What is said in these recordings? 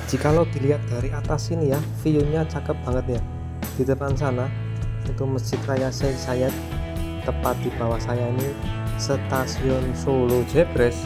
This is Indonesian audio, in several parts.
Jikalau dilihat dari atas sini ya, view-nya cakep banget ya. Di depan sana itu Masjid Raya Sheikh Zayed, tepat di bawah saya ini Stasiun Solo Jebres.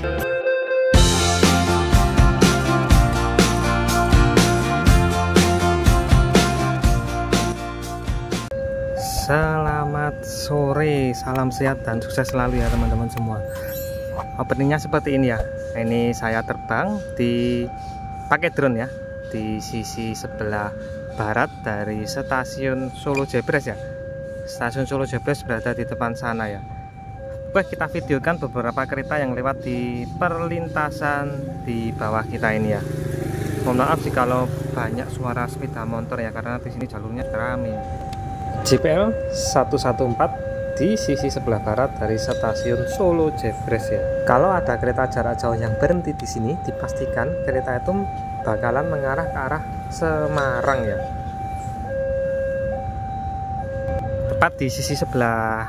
Selamat sore, salam sehat dan sukses selalu ya teman-teman semua. Openingnya seperti ini ya. Ini saya terbang pakai drone ya di sisi sebelah barat dari Stasiun Solo Jebres ya. Stasiun Solo Jebres berada di depan sana ya. Oke, kita videokan beberapa kereta yang lewat di perlintasan di bawah kita ini ya. Mohon maaf jikalau banyak suara sepeda motor ya, karena di sini jalurnya ramai. JPL 114 di sisi sebelah barat dari Stasiun Solo Jebres ya. Kalau ada kereta jarak jauh yang berhenti di sini, dipastikan kereta itu bakalan mengarah ke arah Semarang ya. Tepat di sisi sebelah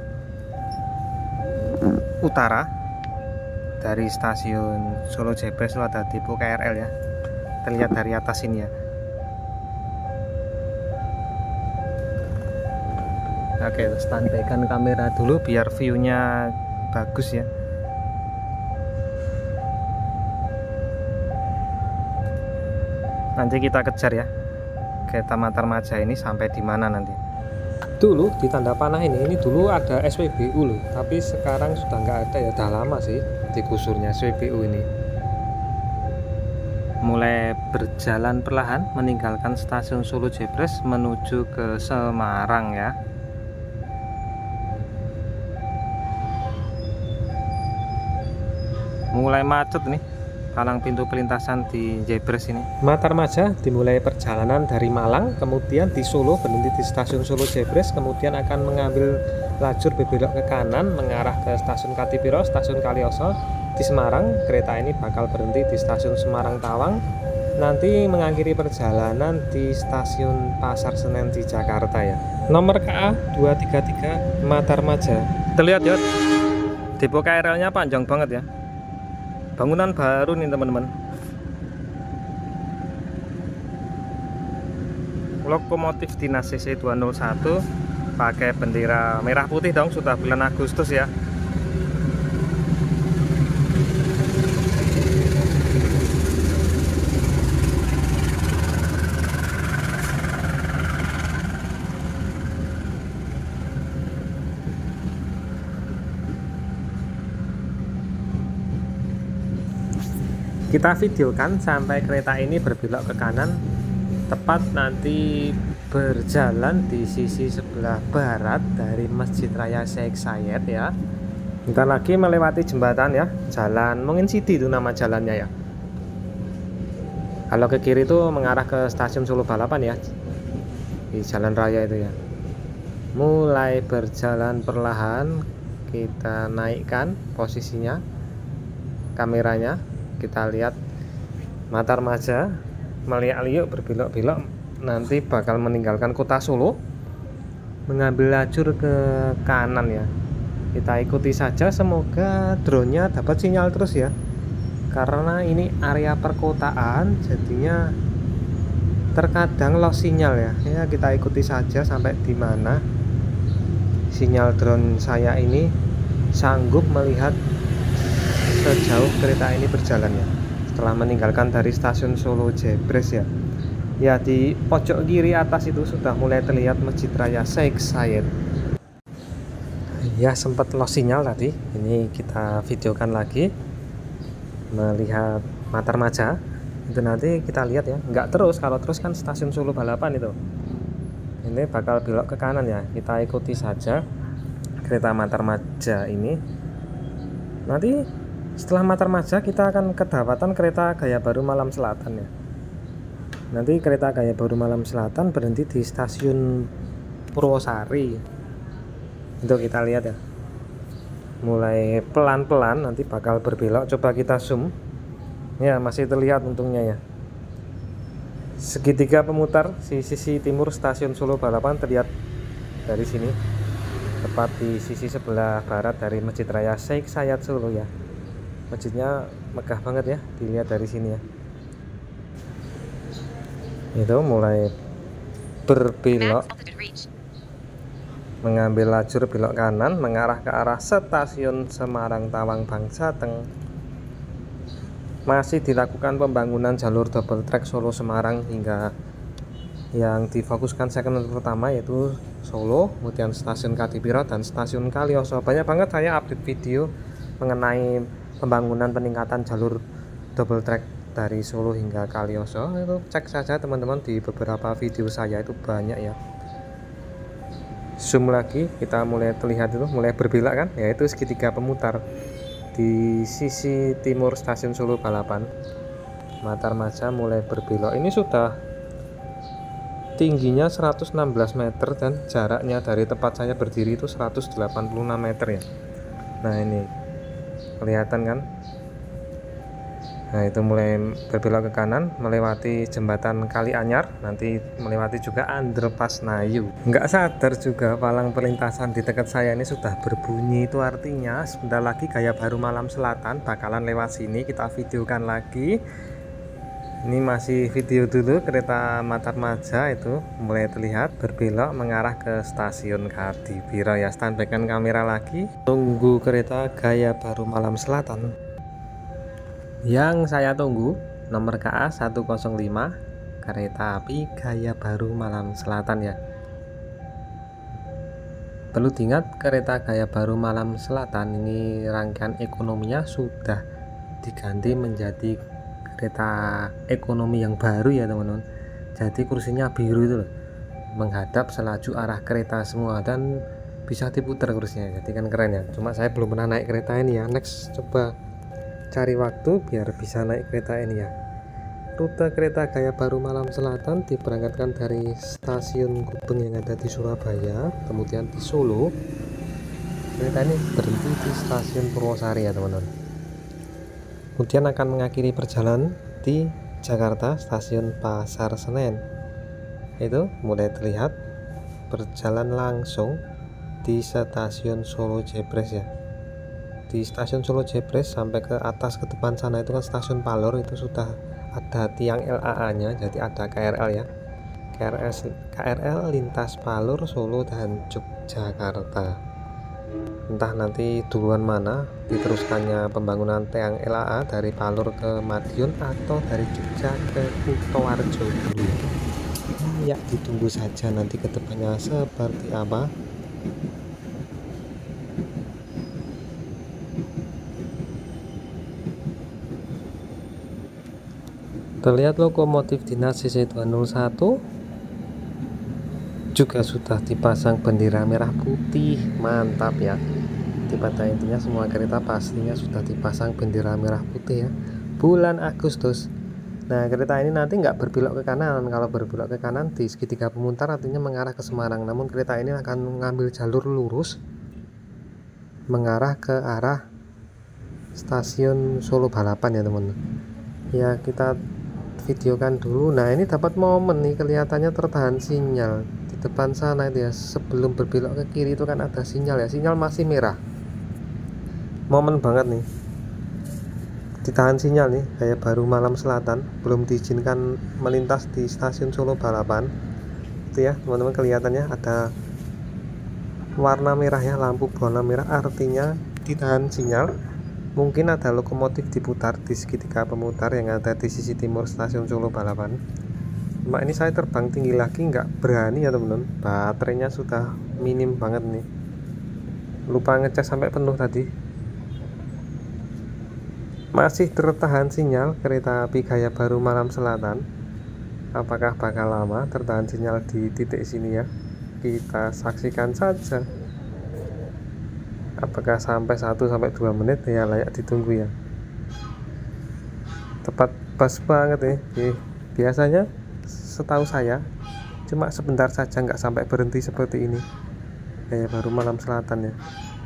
utara dari Stasiun Solo Jebres itu ada depo KRL ya. Terlihat dari atas ini ya. Oke, standbykan kamera dulu biar view-nya bagus ya. Nanti kita kejar ya kereta Matarmaja ini sampai di mana nanti. Dulu di tanda panah ini dulu ada SPBU loh, tapi sekarang sudah nggak ada ya, udah lama sih digusurnya SPBU ini. Mulai berjalan perlahan meninggalkan Stasiun Solo Jebres menuju ke Semarang ya. Mulai macet nih palang pintu perlintasan di Jebres ini. Matarmaja dimulai perjalanan dari Malang, kemudian di Solo berhenti di Stasiun Solo Jebres, kemudian akan mengambil lajur berbelok ke kanan mengarah ke Stasiun Katipiro, Stasiun Kalioso. Di Semarang kereta ini bakal berhenti di Stasiun Semarang Tawang, nanti mengakhiri perjalanan di Stasiun Pasar Senen di Jakarta ya. Nomor KA 233 Matarmaja. Terlihat ya, depo KRL-nya panjang banget ya. Bangunan baru nih teman-teman. Lokomotif dinas CC 201 pakai bendera merah putih dong, sudah bulan Agustus ya. Kita videokan sampai kereta ini berbelok ke kanan, tepat nanti berjalan di sisi sebelah barat dari Masjid Raya Sheikh Zayed ya. Bentar lagi melewati jembatan ya, Jalan Mungin Sidi itu nama jalannya ya. Kalau ke kiri itu mengarah ke Stasiun Solo Balapan ya, di jalan raya itu ya. Mulai berjalan perlahan, kita naikkan posisinya kameranya. Kita lihat Matarmaja meliuk-liuk berbelok-belok, nanti bakal meninggalkan kota Solo mengambil lajur ke kanan ya. Kita ikuti saja, semoga drone-nya dapat sinyal terus ya, karena ini area perkotaan jadinya terkadang lost sinyal ya. Ya kita ikuti saja sampai di mana sinyal drone saya ini sanggup melihat sejauh kereta ini berjalan ya, setelah meninggalkan dari Stasiun Solo Jebres ya. Ya, di pojok kiri atas itu sudah mulai terlihat Masjid Raya Sheikh Zayed ya. Sempat lost sinyal tadi, ini kita videokan lagi melihat Matarmaja itu. Nanti kita lihat ya, nggak terus, kalau terus kan Stasiun Solo Balapan itu. Ini bakal belok ke kanan ya, kita ikuti saja kereta Matarmaja ini. Nanti setelah Matarmaja kita akan kedapatan kereta Gaya Baru Malam Selatan ya. Nanti kereta Gaya Baru Malam Selatan berhenti di Stasiun Purwosari. Itu kita lihat ya. Mulai pelan-pelan nanti bakal berbelok. Coba kita zoom. Ya, masih terlihat untungnya ya. Segitiga pemutar di sisi timur Stasiun Solo Balapan terlihat dari sini. Tepat di sisi sebelah barat dari Masjid Raya Sheikh Zayed Solo ya. Masjidnya megah banget ya, dilihat dari sini ya. Itu mulai berbelok, mengambil lajur belok kanan mengarah ke arah stasiun Semarang Tawang Bang Jateng. Masih dilakukan pembangunan jalur double track Solo Semarang hingga yang difokuskan segmen pertama yaitu Solo, kemudian stasiun Kadipiro dan stasiun Kalioso. Banyak banget saya update video mengenai pembangunan peningkatan jalur double track dari Solo hingga Kalioso. Itu cek saja teman-teman di beberapa video saya, itu banyak ya. Zoom lagi, kita mulai terlihat itu mulai berbelok kan, yaitu segitiga pemutar di sisi timur stasiun Solo Balapan. Matarmaja mulai berbelok. Ini sudah tingginya 116 meter dan jaraknya dari tempat saya berdiri itu 186 meter ya. Nah ini kelihatan kan. Nah itu mulai berbelok ke kanan melewati jembatan Kali Anyar, nanti melewati juga underpass Nayu. Nggak sadar juga palang perlintasan di dekat saya ini sudah berbunyi, itu artinya sebentar lagi Gaya Baru Malam Selatan bakalan lewat sini, kita videokan lagi. Ini masih video dulu, kereta Matarmaja itu mulai terlihat berbelok mengarah ke stasiun Kadipiro ya. Standbykan kamera lagi, tunggu kereta Gaya Baru Malam Selatan. Yang saya tunggu nomor KA 105, kereta api Gaya Baru Malam Selatan ya. Perlu diingat, kereta Gaya Baru Malam Selatan ini rangkaian ekonominya sudah diganti menjadi kereta ekonomi yang baru ya teman-teman. Jadi kursinya biru itu loh, menghadap selaju arah kereta semua dan bisa diputar kursinya, jadi kan keren ya. Cuma saya belum pernah naik kereta ini ya, next coba cari waktu biar bisa naik kereta ini ya. Rute kereta Gaya Baru Malam Selatan diberangkatkan dari stasiun Gubeng yang ada di Surabaya, kemudian di Solo. Kereta ini berhenti di stasiun Purwosari ya teman-teman. Kemudian akan mengakhiri perjalanan di Jakarta, stasiun Pasar Senen. Itu mulai terlihat berjalan langsung di stasiun Solo Jebres ya. Di stasiun Solo Jebres sampai ke atas ke depan sana itu kan stasiun Palor, itu sudah ada tiang LAA nya, jadi ada KRL ya. KRL lintas Palor, Solo dan Yogyakarta. Entah nanti duluan mana diteruskannya pembangunan tiang LAA, dari Palor ke Madiun atau dari Jogja ke Kutoarjo dulu. Ya ditunggu saja nanti ke depannya seperti apa. Terlihat lokomotif dinas CC201 juga sudah dipasang bendera merah putih, mantap ya. Pada intinya semua kereta pastinya sudah dipasang bendera merah putih ya. Bulan Agustus. Nah kereta ini nanti nggak berbelok ke kanan. Kalau berbelok ke kanan di segitiga pemutar artinya mengarah ke Semarang. Namun kereta ini akan mengambil jalur lurus mengarah ke arah stasiun Solo Balapan ya teman-teman. Ya kita videokan dulu. Nah ini dapat momen nih, kelihatannya tertahan sinyal di depan sana itu ya. Sebelum berbelok ke kiri itu kan ada sinyal ya, sinyal masih merah. Momen banget nih, ditahan sinyal nih. Gaya Baru Malam Selatan belum diizinkan melintas di stasiun Solo Balapan itu ya teman-teman. Kelihatannya ada warna merah ya, lampu warna merah, artinya ditahan sinyal. Mungkin ada lokomotif diputar di segitiga pemutar yang ada di sisi timur stasiun Solo Balapan. Cuma ini saya terbang tinggi lagi nggak berani ya teman-teman, baterainya sudah minim banget nih, lupa ngecas sampai penuh tadi. Masih tertahan sinyal kereta api Gaya Baru Malam Selatan. Apakah bakal lama tertahan sinyal di titik sini ya? Kita saksikan saja. Apakah sampai 1-2 menit ya, layak ditunggu ya. Tepat pas banget nih. Biasanya setahu saya cuma sebentar saja, nggak sampai berhenti seperti ini. Gaya Baru Malam Selatan ya.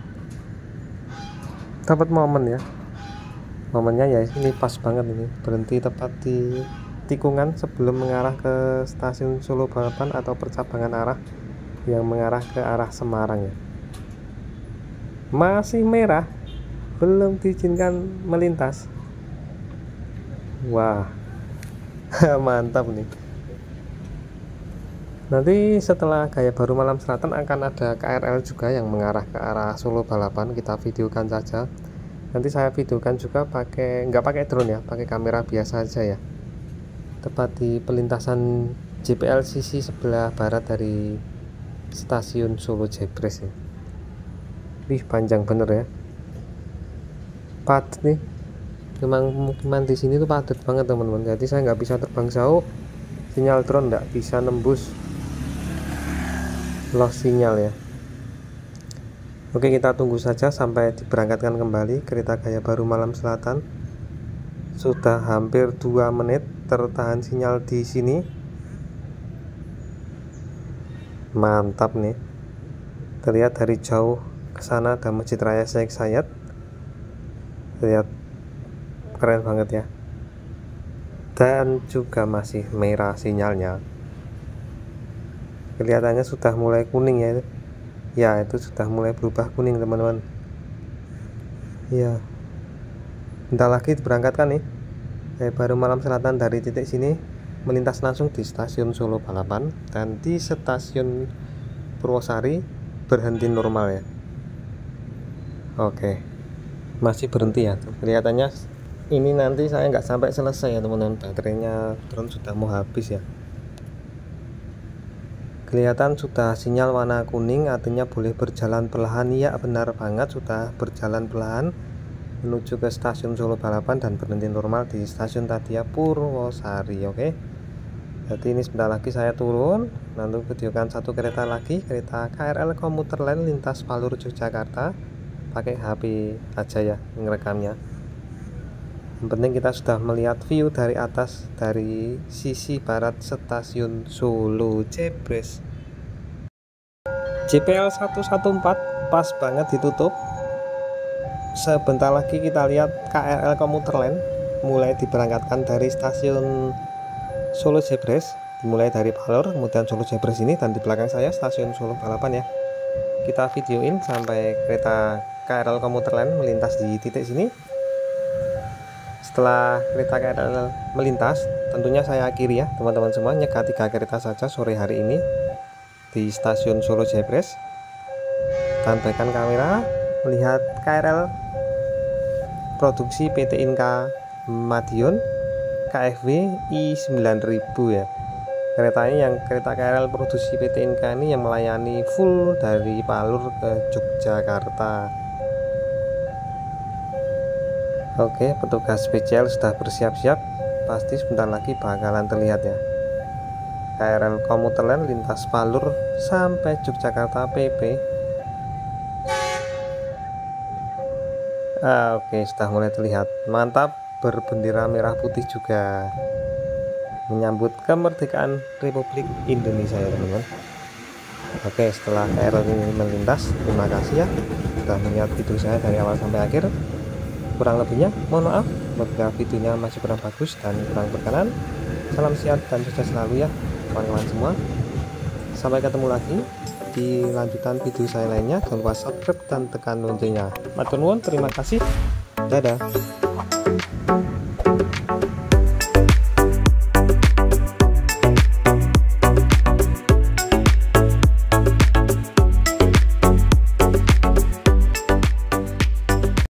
Dapat momen ya. Momennya ya ini pas banget ini, berhenti tepat di tikungan sebelum mengarah ke stasiun Solo Balapan atau percabangan arah yang mengarah ke arah Semarang ya. Masih merah, belum diizinkan melintas. Wah mantap nih, Nanti setelah Gaya Baru Malam Selatan akan ada KRL juga yang mengarah ke arah Solo Balapan, kita videokan saja. Nanti saya videokan juga nggak pakai drone ya, pakai kamera biasa aja ya. Tepat di pelintasan JPL sisi sebelah barat dari stasiun Solo Jebres ya. Wih, panjang bener ya. Padat nih. Memang di sini tuh padat banget teman-teman. Jadi saya nggak bisa terbang jauh, sinyal drone nggak bisa nembus, lost sinyal ya. Oke, kita tunggu saja sampai diberangkatkan kembali kereta Gaya Baru Malam Selatan. Sudah hampir 2 menit tertahan sinyal di sini. Mantap nih. Terlihat dari jauh ke sana ada Masjid Raya Syekh Sayed. Lihat, keren banget ya. Dan juga masih merah sinyalnya. Kelihatannya sudah mulai kuning ya. Ya, itu sudah mulai berubah kuning teman-teman. Ya, bentar lagi diberangkatkan nih Gaya Baru Malam Selatan dari titik sini, melintas langsung di stasiun Solo Balapan, dan di stasiun Purwosari berhenti normal ya. Oke, masih berhenti ya. Kelihatannya ini nanti saya nggak sampai selesai ya teman-teman, baterainya drone sudah mau habis ya. Kelihatan sudah sinyal warna kuning, artinya boleh berjalan perlahan. Ya, benar banget, sudah berjalan perlahan menuju ke stasiun Solo Balapan dan berhenti normal di stasiun Tadia Purwosari. Oke, jadi ini sebentar lagi saya turun. Nanti videokan satu kereta lagi, kereta KRL komuter lain lintas Palur Yogyakarta. Pakai HP aja ya ngerekamnya. Yang penting kita sudah melihat view dari atas dari sisi barat stasiun Solo Jebres. JPL 114 pas banget ditutup. Sebentar lagi kita lihat KRL komuter lain mulai diberangkatkan dari stasiun Solo Jebres, dimulai dari Palur kemudian Solo Jebres ini, dan di belakang saya stasiun Solo Balapan ya. Kita videoin sampai kereta KRL komuter lain melintas di titik sini. Setelah kereta KRL melintas, tentunya saya akhiri ya teman-teman semua, nyegat 3 kereta saja sore hari ini di stasiun Solo Jebres. Tampilkan kamera melihat KRL produksi PT Inka Madiun KFW I9000 ya. Kereta ini yang kereta KRL produksi PT Inka ini yang melayani full dari Palur ke Yogyakarta. Oke, petugas spesial sudah bersiap-siap, pasti sebentar lagi bakalan terlihat ya. KRL komuter lain lintas Palur sampai Yogyakarta PP. Oke, sudah mulai terlihat. Mantap, berbendera merah putih juga, menyambut kemerdekaan Republik Indonesia ya teman-teman. Oke, setelah KRL ini melintas, terima kasih ya sudah melihat video saya dari awal sampai akhir. Kurang lebihnya mohon maaf apabila videonya masih kurang bagus dan kurang berkenan. Salam sehat dan sukses selalu ya kawan-kawan semua. Sampai ketemu lagi di lanjutan video saya lainnya. Jangan lupa subscribe dan tekan loncengnya. Matur nuwun, terima kasih, dadah.